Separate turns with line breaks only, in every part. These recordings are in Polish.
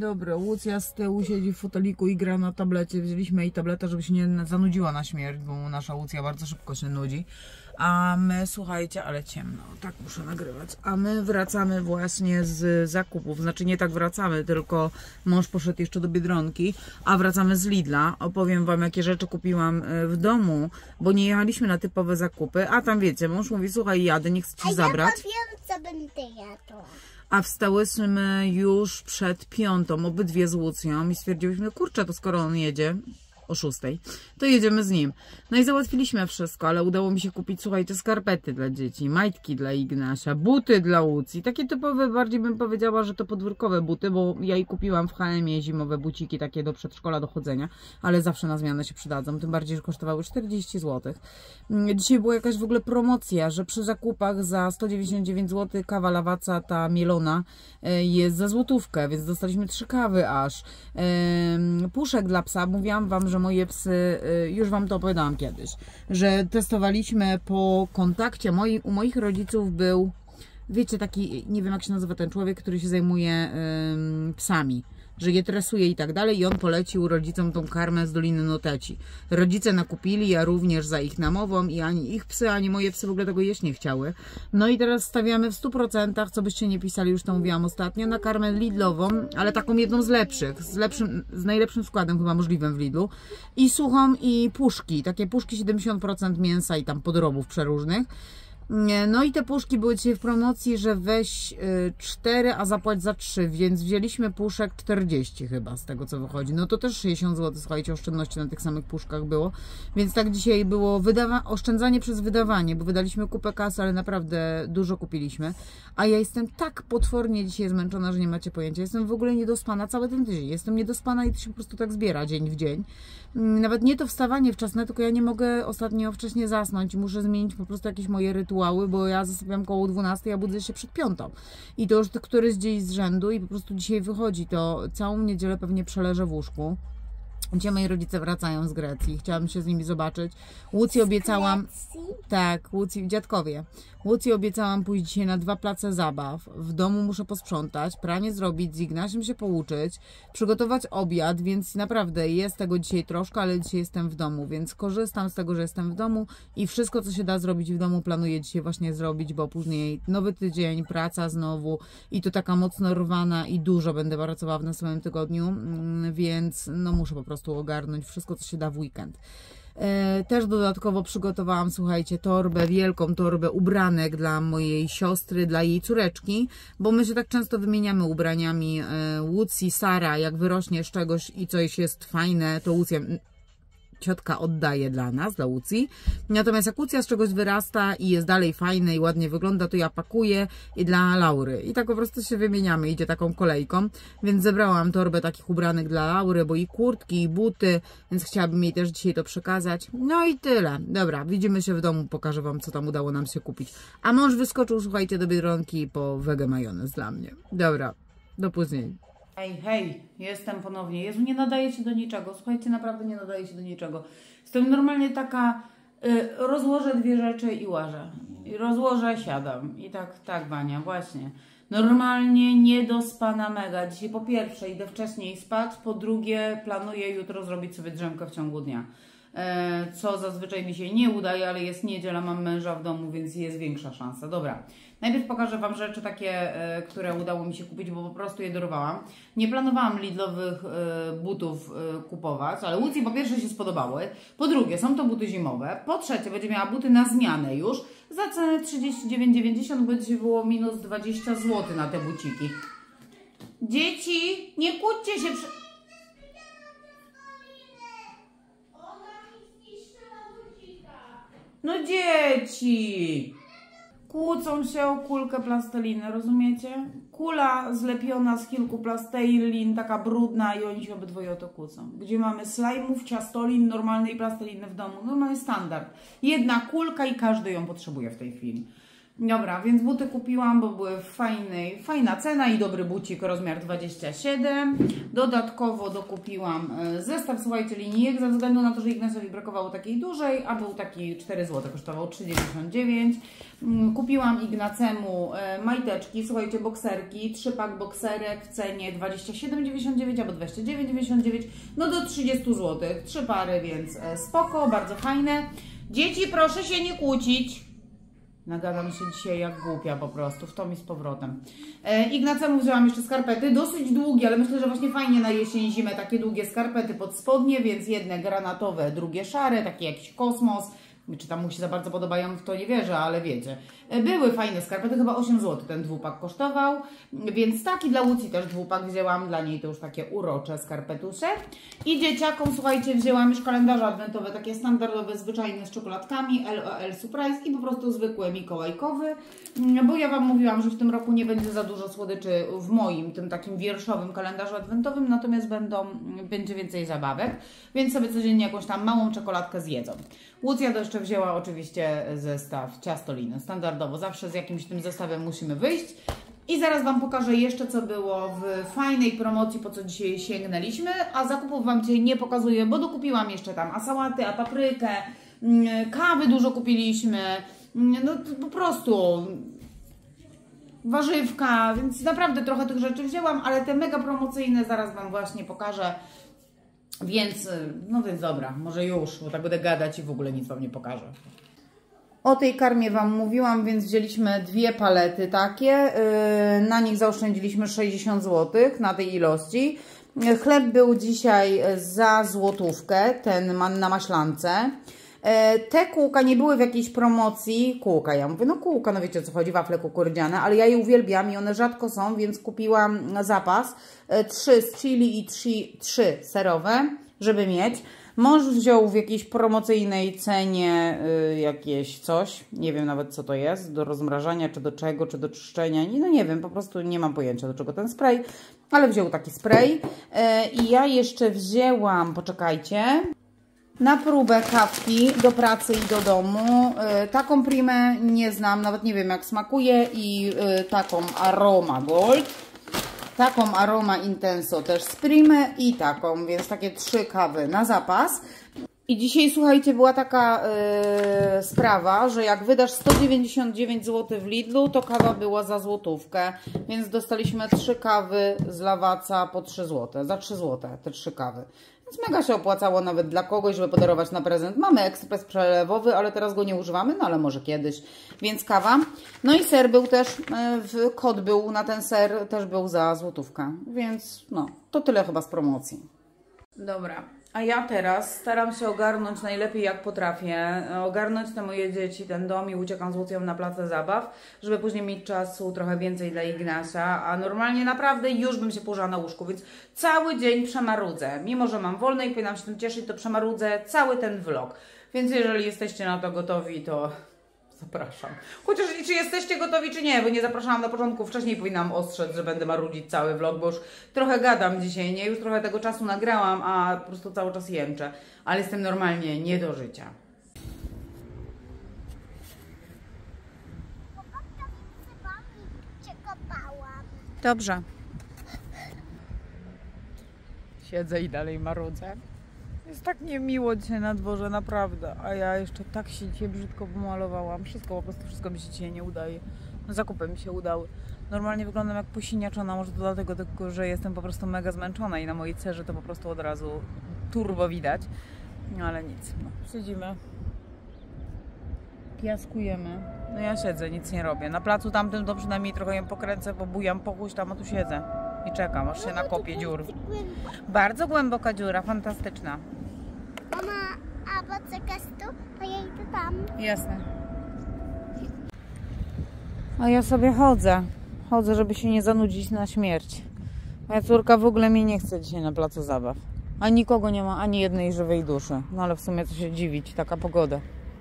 dobry. Łucja z tyłu siedzi w foteliku i gra na tablecie. Wzięliśmy jej tabletę, żeby się nie zanudziła na śmierć, bo nasza Łucja bardzo szybko się nudzi. A my, słuchajcie, ale ciemno, tak muszę nagrywać. A my wracamy właśnie z zakupów. Znaczy nie tak wracamy, tylko mąż poszedł jeszcze do Biedronki, a wracamy z Lidla. Opowiem wam, jakie rzeczy kupiłam w domu, bo nie jechaliśmy na typowe zakupy. A tam wiecie, mąż mówi, słuchaj, jadę, nie chcę ci zabrać.
Ja wiem, co będę jadła.
A wstałyśmy już przed 5, obydwie z Łucją i stwierdziłyśmy, kurczę, to skoro on jedzie o 6, to jedziemy z nim. No i załatwiliśmy wszystko, ale udało mi się kupić, słuchajcie, skarpety dla dzieci, majtki dla Ignasia, buty dla Łucji, takie typowe, bardziej bym powiedziała, że to podwórkowe buty, bo ja jej kupiłam w H&M zimowe buciki takie do przedszkola, do chodzenia, ale zawsze na zmianę się przydadzą, tym bardziej, że kosztowały 40 zł. Dzisiaj była jakaś w ogóle promocja, że przy zakupach za 199 zł kawa Lawaca, ta mielona, jest za złotówkę, więc dostaliśmy 3 kawy aż. Puszek dla psa, mówiłam wam, że moje psy, już wam to opowiadałam kiedyś, że testowaliśmy po kontakcie, u moich rodziców był, wiecie, taki, nie wiem jak się nazywa ten człowiek, który się zajmuje psami, że je tresuje i tak dalej, i on polecił rodzicom tą karmę z Doliny Noteci. Rodzice nakupili, ja również za ich namową, i ani ich psy, ani moje psy w ogóle tego jeść nie chciały. No i teraz stawiamy w 100%, co byście nie pisali, już to mówiłam ostatnio, na karmę Lidlową, ale taką jedną z lepszych, z najlepszym składem chyba możliwym w Lidlu, i suchą, i puszki, takie puszki 70% mięsa i tam podrobów przeróżnych. No i te puszki były dzisiaj w promocji, że weź 4, a zapłać za 3, więc wzięliśmy puszek 40 chyba, z tego co wychodzi. No to też 60 zł, słuchajcie, oszczędności na tych samych puszkach było. Więc tak dzisiaj było oszczędzanie przez wydawanie, bo wydaliśmy kupę kasy, ale naprawdę dużo kupiliśmy. A ja jestem tak potwornie dzisiaj zmęczona, że nie macie pojęcia. Jestem w ogóle niedospana cały ten tydzień. Jestem niedospana i to się po prostu tak zbiera dzień w dzień. Nawet nie to wstawanie wczesne, tylko ja nie mogę ostatnio wcześnie zasnąć. Muszę zmienić po prostu jakieś moje rytuały, bo ja zasypiam koło 12, a budzę się przed 5. I to już któryś dzień z rzędu i po prostu dzisiaj wychodzi to. Całą niedzielę pewnie przeleżę w łóżku. Gdzie moi rodzice wracają z Grecji. Chciałam się z nimi zobaczyć. Łucji obiecałam... Tak, Łucji, dziadkowie. Łucji obiecałam pójść dzisiaj na 2 place zabaw. W domu muszę posprzątać, pranie zrobić, z Ignasiem się pouczyć, przygotować obiad, więc naprawdę jest tego dzisiaj troszkę, ale dzisiaj jestem w domu, więc korzystam z tego, że jestem w domu i wszystko, co się da zrobić w domu, planuję dzisiaj właśnie zrobić, bo później nowy tydzień, praca znowu i to taka mocno rwana i dużo będę pracowała w następnym tygodniu, więc no muszę po prostu ogarnąć wszystko, co się da w weekend. Też dodatkowo przygotowałam, słuchajcie, torbę, wielką torbę ubranek dla mojej siostry, dla jej córeczki, bo my się tak często wymieniamy ubraniami. Łucji, Sara, jak wyrośnie z czegoś i coś jest fajne, to Łucja, ciotka oddaje dla nas, dla Łucji. Natomiast jak Łucja z czegoś wyrasta i jest dalej fajne i ładnie wygląda, to ja pakuję i dla Laury. I tak po prostu się wymieniamy, idzie taką kolejką. Więc zebrałam torbę takich ubranek dla Laury, bo i kurtki, i buty, więc chciałabym jej też dzisiaj to przekazać. No i tyle. Dobra, widzimy się w domu, pokażę wam, co tam udało nam się kupić. A mąż wyskoczył, słuchajcie, do Biedronki po wege majonez dla mnie. Dobra, do później. Hej, hej, jestem ponownie. Jezu, nie nadaje się do niczego. Słuchajcie, naprawdę nie nadaje się do niczego. Jestem normalnie taka, rozłożę 2 rzeczy i łażę. I rozłożę, siadam. I tak, Wania, właśnie. Normalnie niedospana mega. Dzisiaj po pierwsze idę wcześniej spać, po drugie planuję jutro zrobić sobie drzemkę w ciągu dnia. Co zazwyczaj mi się nie udaje, ale jest niedziela, mam męża w domu, więc jest większa szansa. Dobra, najpierw pokażę wam rzeczy takie, które udało mi się kupić, bo po prostu je dorwałam. Nie planowałam Lidlowych butów kupować, ale Łucji po pierwsze się spodobały, po drugie są to buty zimowe, po trzecie będzie miała buty na zmianę już za cenę 39,90, bo dzisiaj było minus 20 zł na te buciki. Dzieci, nie kłóćcie się No dzieci! Kłócą się o kulkę plasteliny, rozumiecie? Kula zlepiona z kilku plastelin, taka brudna i oni się obydwoje o to kłócą. Gdzie mamy slajmów, ciastolin, normalnej plasteliny w domu, normalny standard. Jedna kulka i każdy ją potrzebuje w tej chwili. Dobra, więc buty kupiłam, bo były fajna cena i dobry bucik, rozmiar 27. Dodatkowo dokupiłam zestaw, słuchajcie, linijek, ze względu na to, że Ignacowi brakowało takiej dużej, a był taki 4 zł, kosztował 3,99. Kupiłam Ignacemu majteczki, słuchajcie, bokserki, 3-pak bokserek w cenie 27,99 albo 29,99, no do 30 zł, 3 pary, więc spoko, bardzo fajne. Dzieci, proszę się nie kłócić. Nagadam się dzisiaj jak głupia po prostu, w tom i z powrotem. Ignacemu wzięłam jeszcze skarpety, dosyć długie, ale myślę, że właśnie fajnie na jesień, zimę takie długie skarpety pod spodnie, więc jedne granatowe, drugie szare, taki jakiś kosmos. Czy tam mu się za bardzo podobają, w to nie wierzę, ale wiecie. Były fajne skarpety, chyba 8 zł ten dwupak kosztował, więc taki dla Łucji też dwupak wzięłam, dla niej to już takie urocze skarpetusze. I dzieciakom, słuchajcie, wzięłam już kalendarze adwentowe, takie standardowe, zwyczajne z czekoladkami, LOL Surprise i po prostu zwykły mikołajkowy, bo ja Wam mówiłam, że w tym roku nie będzie za dużo słodyczy w moim, tym takim wierszowym kalendarzu adwentowym, natomiast będzie więcej zabawek, więc sobie codziennie jakąś tam małą czekoladkę zjedzą. Łucja jeszcze wzięła oczywiście zestaw ciastoliny, standardowo, zawsze z jakimś tym zestawem musimy wyjść. I zaraz Wam pokażę jeszcze, co było w fajnej promocji, po co dzisiaj sięgnęliśmy, a zakupów Wam dzisiaj nie pokazuję, bo dokupiłam jeszcze tam sałaty, paprykę, kawy dużo kupiliśmy, no po prostu warzywka, więc naprawdę trochę tych rzeczy wzięłam, ale te mega promocyjne zaraz Wam właśnie pokażę. Więc dobra, może już, bo tak będę gadać i w ogóle nic Wam nie pokażę. O tej karmie Wam mówiłam, więc wzięliśmy 2 palety takie. Na nich zaoszczędziliśmy 60 zł na tej ilości. Chleb był dzisiaj za złotówkę, ten na maślance. Te kółka nie były w jakiejś promocji. Kółka, ja mówię, no kółka, no wiecie o co chodzi, wafle kukurydziane, ale ja je uwielbiam i one rzadko są, więc kupiłam na zapas 3 z chili i 3 serowe, żeby mieć. Mąż wziął w jakiejś promocyjnej cenie jakieś coś, nie wiem nawet co to jest, do rozmrażania, czy do czego, czy do czyszczenia, no nie wiem, po prostu nie mam pojęcia do czego ten spray, ale wziął taki spray. I ja jeszcze wzięłam, poczekajcie, na próbę kawki do pracy i do domu. Taką Primę nie znam, nawet nie wiem jak smakuje i taką Aroma Gold. Taką Aroma Intenso też z Primy i taką, więc takie 3 kawy na zapas. I dzisiaj, słuchajcie, była taka sprawa, że jak wydasz 199 zł w Lidlu, to kawa była za złotówkę, więc dostaliśmy 3 kawy z Lawaca po 3 zł, za 3 zł te 3 kawy. Więc mega się opłacało nawet dla kogoś, żeby podarować na prezent. Mamy ekspres przelewowy, ale teraz go nie używamy, no ale może kiedyś. Więc kawa. No i ser był też, kod był na ten ser, też był za złotówkę. Więc no, to tyle chyba z promocji. Dobra. A ja teraz staram się ogarnąć najlepiej jak potrafię, ogarnąć te moje dzieci, ten dom i uciekam z Łucją na place zabaw, żeby później mieć czasu trochę więcej dla Ignacia, a normalnie naprawdę już bym się położyła na łóżku, więc cały dzień przemarudzę. Mimo że mam wolne i powinnam się tym cieszyć, to przemarudzę cały ten vlog. Więc jeżeli jesteście na to gotowi, to zapraszam. Chociaż czy jesteście gotowi, czy nie, bo nie zapraszałam na początku, wcześniej powinnam ostrzec, że będę marudzić cały vlog, bo już trochę gadam dzisiaj, nie? Już trochę tego czasu nagrałam, a po prostu cały czas jęczę. Ale jestem normalnie nie do życia. Dobrze. Siedzę i dalej marudzę. Jest tak niemiło dzisiaj na dworze, naprawdę. A ja jeszcze tak się dzisiaj brzydko pomalowałam. Wszystko, po prostu wszystko mi się dzisiaj nie udaje. Zakupy mi się udały. Normalnie wyglądam jak posiniaczona, może to dlatego, że jestem po prostu mega zmęczona i na mojej cerze to po prostu od razu turbo widać. No ale nic, no. Siedzimy. Piaskujemy. No ja siedzę, nic nie robię. Na placu tamtym to przynajmniej trochę ją pokręcę, pobujam pochuś tam, a tu siedzę. I czekam, aż się nakopie dziur. Bardzo głęboka dziura, fantastyczna.
Mama, a poczekasz tu, to ja idę tam.
Jasne. A ja sobie chodzę. Chodzę, żeby się nie zanudzić na śmierć. Moja córka w ogóle mnie nie chce dzisiaj na placu zabaw. A nikogo nie ma, ani jednej żywej duszy. No ale w sumie co się dziwić, taka pogoda.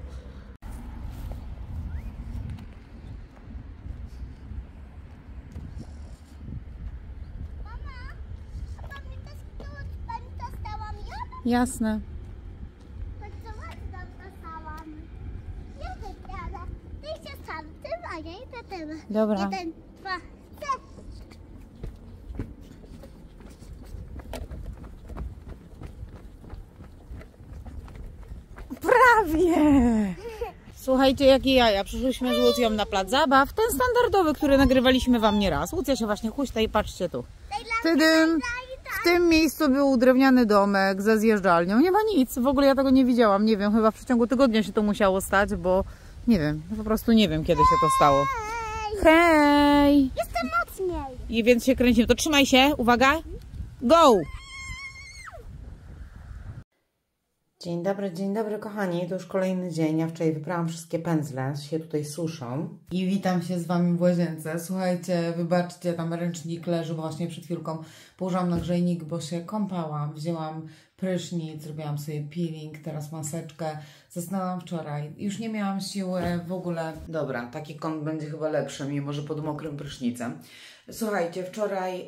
Jasne.
Bardzo ładną dostałam. Ja wybrałam. Ty się sam, ty, a ja
Dobra.
1, 2, 3.
Prawie! Słuchajcie, jakie jaja. Przyszłyśmy z Łucją na plac zabaw. Ten standardowy, który nagrywaliśmy wam nieraz. Łucja się właśnie huśta i patrzcie tu. W tym miejscu był drewniany domek ze zjeżdżalnią. Nie ma nic. W ogóle ja tego nie widziałam. Nie wiem, chyba w przeciągu tygodnia się to musiało stać, bo nie wiem. Po prostu nie wiem, kiedy się to stało. Hej!
Jestem mocniej.
I więc się kręcimy. To trzymaj się. Uwaga. Go! Dzień dobry kochani, to już kolejny dzień, ja wczoraj wyprałam wszystkie pędzle, się tutaj suszą i witam się z wami w łazience. Słuchajcie, wybaczcie, tam ręcznik leży, bo właśnie przed chwilką położyłam na grzejnik, bo się kąpałam, wzięłam prysznic, zrobiłam sobie peeling, teraz maseczkę, zasnęłam wczoraj, już nie miałam siły w ogóle. Dobra, taki kąt będzie chyba lepszy, mimo że pod mokrym prysznicem. Słuchajcie, wczoraj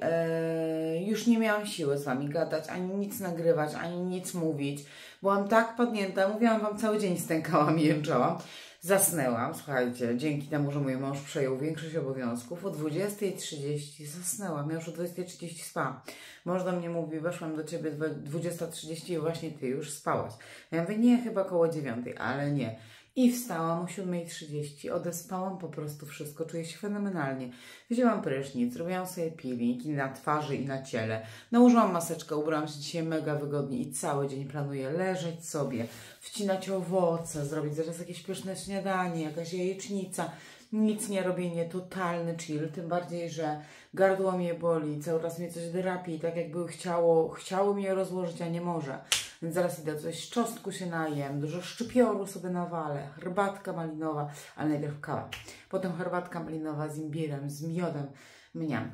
już nie miałam siły z wami gadać, ani nic nagrywać, ani nic mówić. Byłam tak padnięta, mówiłam wam, cały dzień stękałam i jęczałam. Zasnęłam, słuchajcie, dzięki temu, że mój mąż przejął większość obowiązków. O 20:30 zasnęłam, ja już o 20:30 spałam. Mąż do mnie mówi, weszłam do ciebie 20:30 i właśnie ty już spałaś. Ja mówię, nie, chyba koło 9, ale nie. I wstałam o 7:30, odespałam po prostu wszystko, czuję się fenomenalnie. Wzięłam prysznic, zrobiłam sobie peeling i na twarzy i na ciele. Nałożyłam maseczkę, ubrałam się dzisiaj mega wygodnie i cały dzień planuję leżeć sobie, wcinać owoce, zrobić zaraz jakieś pyszne śniadanie, jakaś jajecznica. Nic nie robię, nie, totalny chill, tym bardziej, że gardło mnie boli, cały czas mnie coś drapi, tak jakby chciało mnie rozłożyć, a nie może. Więc zaraz idę coś z czosnku się najem, dużo szczypioru sobie nawalę, herbatka malinowa, ale najpierw kawa. Potem herbatka malinowa z imbirem, z miodem, mniam.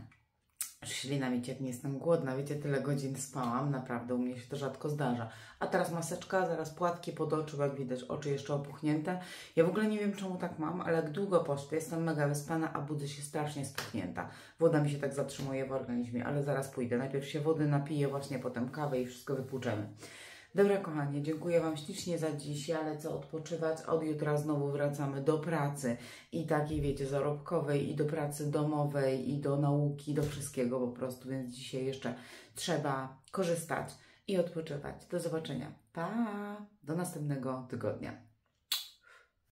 Ślina mi cieknie, jestem głodna, wiecie, tyle godzin spałam, naprawdę u mnie się to rzadko zdarza. A teraz maseczka, zaraz płatki pod oczy, jak widać, oczy jeszcze opuchnięte. Ja w ogóle nie wiem, czemu tak mam, ale jak długo pośpię, jestem mega wyspana, a budzę się strasznie spuchnięta. Woda mi się tak zatrzymuje w organizmie, ale zaraz pójdę. Najpierw się wody napiję, właśnie potem kawę i wszystko wypłuczemy. Dobra kochanie, dziękuję wam ślicznie za dziś, ja lecę odpoczywać, od jutra znowu wracamy do pracy i takiej wiecie, zarobkowej i do pracy domowej i do nauki, do wszystkiego po prostu, więc dzisiaj jeszcze trzeba korzystać i odpoczywać. Do zobaczenia, pa! Do następnego tygodnia.